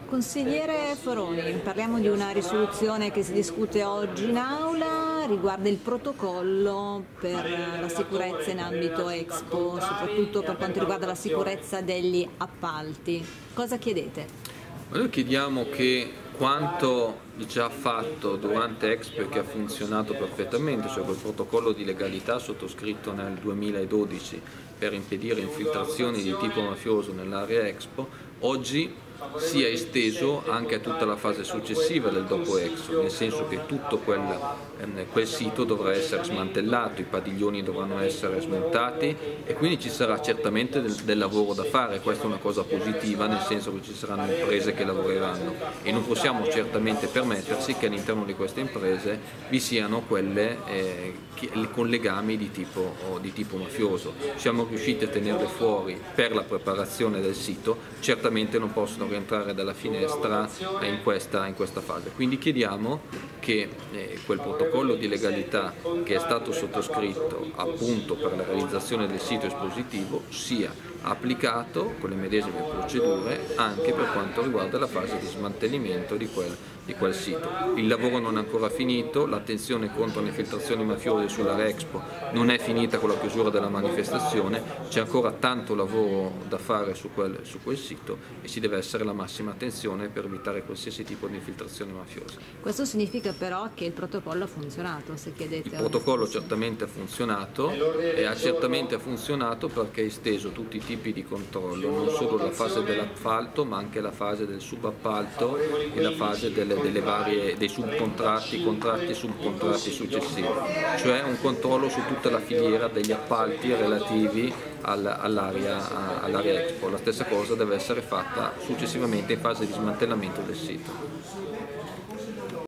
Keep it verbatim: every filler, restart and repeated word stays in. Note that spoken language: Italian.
Consigliere Foroni, parliamo di una risoluzione che si discute oggi in aula, riguarda il protocollo per la sicurezza in ambito Expo, soprattutto per quanto riguarda la sicurezza degli appalti. Cosa chiedete? Noi chiediamo che quanto già fatto durante Expo e che ha funzionato perfettamente, cioè quel protocollo di legalità sottoscritto nel duemiladodici per impedire infiltrazioni di tipo mafioso nell'area Expo, oggi sia esteso anche a tutta la fase successiva del dopo Expo, nel senso che tutto quel, ehm, quel sito dovrà essere smantellato, i padiglioni dovranno essere smontati e quindi ci sarà certamente del, del lavoro da fare. Questa è una cosa positiva, nel senso che ci saranno imprese che lavoreranno e non possiamo certamente permetterci che all'interno di queste imprese vi siano quelle eh, che, con legami di tipo, oh, di tipo mafioso. Siamo riusciti a tenerle fuori per la preparazione del sito, certamente non possono rientrare dalla finestra in questa, in questa fase. Quindi chiediamo che eh, quel protocollo di legalità che è stato sottoscritto appunto per la realizzazione del sito espositivo sia applicato con le medesime procedure anche per quanto riguarda la fase di smantellamento di quel, di quel sito. Il lavoro non è ancora finito, l'attenzione contro le infiltrazioni mafiose sull'area Expo non è finita con la chiusura della manifestazione, c'è ancora tanto lavoro da fare su quel, su quel sito e ci deve essere la massima attenzione per evitare qualsiasi tipo di infiltrazione mafiosa. Questo significa però che il protocollo ha funzionato, se chiedete. Il protocollo certamente ha funzionato e ha certamente funzionato perché ha esteso tutti i tipi di controllo, non solo la fase dell'appalto ma anche la fase del subappalto e la fase delle, delle varie, dei subcontratti, contratti e subcontratti successivi, cioè un controllo su tutta la filiera degli appalti relativi all'area all'area Expo. La stessa cosa deve essere fatta successivamente in fase di smantellamento del sito.